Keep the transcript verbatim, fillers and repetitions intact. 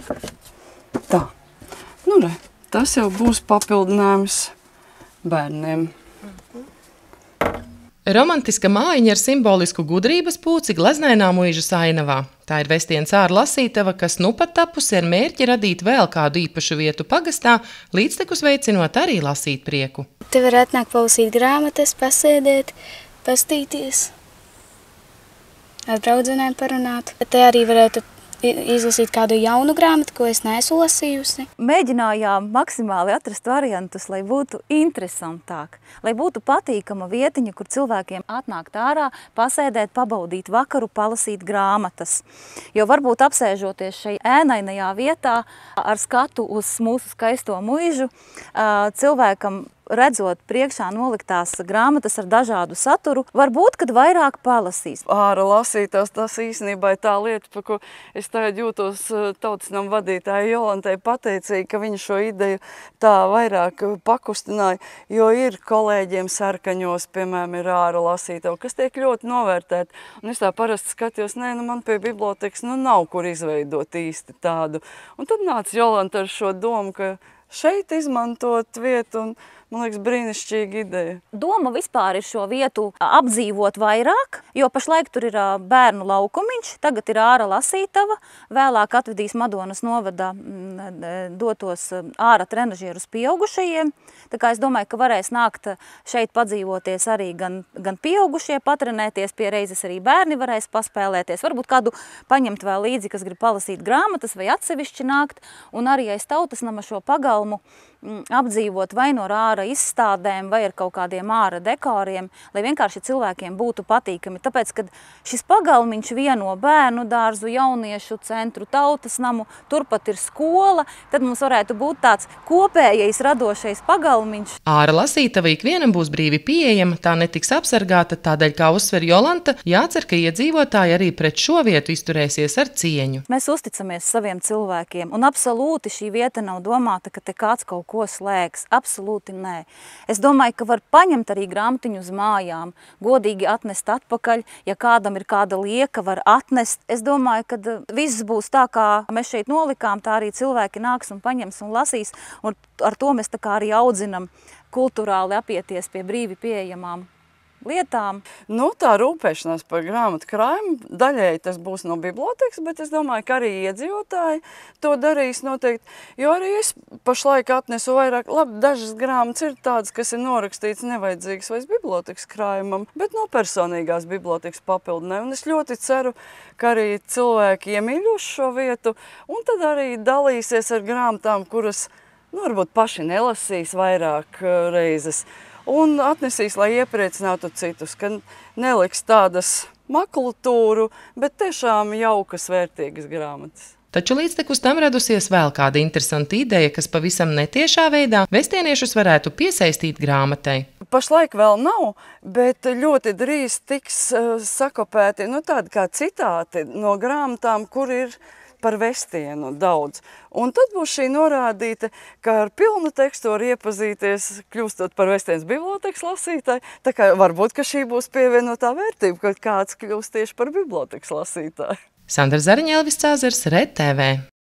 Tā. Nu, re, tas jau būs papildinājums bērniem. Romantiska mājiņa ar simbolisku gudrības pūci gleznainā muižas ainavā. Tā ir Vestienes āra lasītava, kas nu pat tapusi ar mērķi radīt vēl kādu īpašu vietu pagastā, līdztekus veicinot arī lasīt prieku. Te var atnākt palasīt grāmatas, pasēdēt, pastīties, ar draudzenēm parunāt. Te arī varētu izlasīt kādu jaunu grāmatu, ko es neesmu lasījusi. Mēģinājām maksimāli atrast variantus, lai būtu interesantāk, lai būtu patīkama vietiņa, kur cilvēkiem atnākt ārā, pasēdēt, pabaudīt vakaru, palasīt grāmatas. Jo varbūt apsēžoties šai ēnainajā vietā ar skatu uz mūsu skaisto muižu, cilvēkam redzot priekšā noliktās grāmatas ar dažādu saturu, varbūt, kad vairāk palasīs. Āra lasītās, tas īstenībā ir tā lieta, par ko es tagad jūtos Tautas nama vadītāja Jolantai pateicīgi, ka viņa šo ideju tā vairāk pakustināja, jo ir kolēģiem Sarkaņos, piemēram, ir āra lasītava, kas tiek ļoti novērtēt. Un es tā parasti skatījos, nē, nu man pie bibliotekas nu nav kur izveidot īsti tādu. Un tad nāca Jolanta ar šo domu, ka šeit izmantot vietu un, man liekas, brīnišķīga ideja. Doma vispār ir šo vietu apdzīvot vairāk, jo pašlaik tur ir bērnu laukumiņš, tagad ir āra lasītava, vēlāk atvedīs Madonas novadā dotos āra trenažierus pieaugušajiem. Tā kā es domāju, ka varēs nākt šeit padzīvoties arī gan, gan pieaugušie, patrenēties, pie reizes arī bērni varēs paspēlēties. Varbūt kādu paņemt vēl līdzi, kas grib palasīt grāmatas vai atsevišķi nākt, un arī aiz Tautas nama šo pagalmu apdzīvot vai no āra izstādēm vai ar kaut kādiem āra dekoriem, lai vienkārši cilvēkiem būtu patīkami. Tāpēc, kad šis pagalmiņš vieno bērnu dārzu, jauniešu centru, Tautas namu, turpat ir skola, tad mums varētu būt tāds kopējais radošais pagalmiņš. Āra lasītava ikvienam būs brīvi pieejama, tā netiks apsargāta, tādēļ, kā uzsver Jolanta, jācer, ka iedzīvotāji arī pret šo vietu izturēsies ar cieņu. Mēs uzticamies saviem cilvēkiem, un absolūti šī vieta nav domāta, ka te kāds kaut ko slēgs. Absolūti nē. Es domāju, ka var paņemt arī grāmatiņu uz mājām, godīgi atnest atpakaļ, ja kādam ir kāda lieka, var atnest. Es domāju, ka viss būs tā, kā mēs šeit nolikām, tā arī cilvēki nāks un paņems un lasīs, un ar to mēs tā kā arī audzinam kulturāli apieties pie brīvi pieejamām lietām. Nu, tā rūpēšanās par grāmatu krājumu daļēji tas būs no bibliotekas, bet es domāju, ka arī iedzīvotāji to darīs noteikti, jo arī es pašlaik atnesu vairāk, labi, dažas grāmatas ir tādas, kas ir norakstīts nevajadzīgas vairs bibliotekas krājumam, bet no personīgās bibliotekas papildinē, un es ļoti ceru, ka arī cilvēki iemīļos šo vietu, un tad arī dalīsies ar grāmatām, kuras, nu, varbūt paši nelasīs vairāk reizes, un atnesīs, lai iepriecinātu citus, ka neliks tādas makultūru, bet tiešām jaukas, vērtīgas grāmatas. Taču līdztekus tam radusies vēl kāda interesanta ideja, kas pavisam netiešā veidā vestieniešus varētu piesaistīt grāmatai. Pašlaik vēl nav, bet ļoti drīz tiks uh, sakopēti nu, tādi kā citāti no grāmatām, kur ir par Vestienu daudz. Un tad būs šī norādīta, ka ar pilnu tekstu var iepazīties, kļūstot par Vestienes bibliotekas lasītāju. Tā kā varbūt, ka šī būs pievienotā vērtība, kad kāds kļūst tieši par bibliotekas lasītāju. Sandra Zariņa, Elvis Cāzars, Red T V.